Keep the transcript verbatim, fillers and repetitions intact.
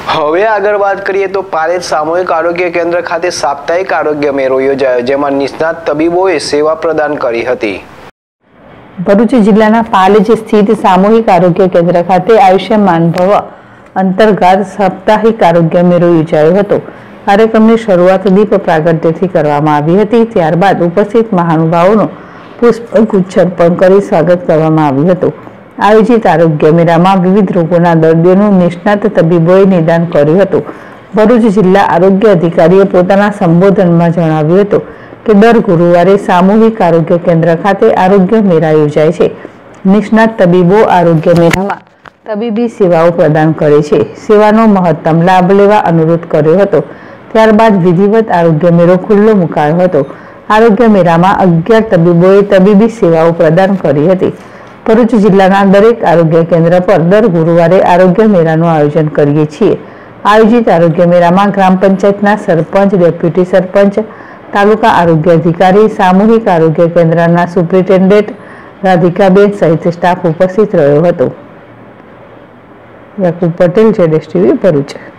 હવે આગળ વાત કરીએ તો પારેજ સામૂહિક આરોગ્ય કેન્દ્ર ખાતે સાપ્તાહિક આરોગ્ય મેળો યોજાયો, જેમાં નિષ્ણાત તબીબોએ સેવા પ્રદાન કરી હતી। ભરૂચ જિલ્લાના પાલેજ સ્થિત સામૂહિક આરોગ્ય કેન્દ્ર ખાતે આયુષ્યમાન ભવ અંતર્ગત સાપ્તાહિક આરોગ્ય મેળો યોજાયો હતો। કાર્યક્રમની શરૂઆત દીપ પ્રાગટ્યથી કરવામાં આવી હતી। ત્યારબાદ ઉપસ્થિત મહાનુભાવોનું પુષ્પગુચ્છ અર્પણ કરી સ્વાગત કરવામાં આવ્યું હતું। આયોજિત આરોગ્ય મેળામાં વિવિધ રોગોના દર્દીઓનું નિષ્ણાત તબીબોએ નિદાન કર્યું હતું। ભરૂચ જિલ્લા આરોગ્ય અધિકારીએ પોતાના સંબોધનમાં જણાવ્યું હતું કે દર ગુરુવારે સામૂહિક આરોગ્ય કેન્દ્ર ખાતે આરોગ્ય મેળા યોજાય છે। નિષ્ણાત તબીબો આરોગ્ય મેળામાં તબીબી સેવાઓ પ્રદાન કરે છે। સેવાનો મહત્તમ લાભ લેવા અનુરોધ કર્યો હતો। ત્યારબાદ વિધિવત આરોગ્ય મેળો ખુલ્લો મુકાયો હતો। આરોગ્ય મેળામાં અગિયાર તબીબોએ તબીબી સેવાઓ પ્રદાન કરી હતી। ભરૂચ જિલ્લાના દરેક આરોગ્ય કેન્દ્ર પર દર ગુરુવારે આરોગ્ય મેળાનું આયોજન કરીએ છીએ। આયોજિત આરોગ્ય મેળામાં ગ્રામ પંચાયતના સરપંચ, ડેપ્યુટી સરપંચ, તાલુકા આરોગ્ય અધિકારી, સામૂહિક આરોગ્ય કેન્દ્રના સુપ્રિન્ટેન્ડન્ટ રાધિકાબેન સહિત સ્ટાફ ઉપસ્થિત રહ્યો હતો। યાકુબ પટેલ, જેડેશ ટીવી, ભરૂચ।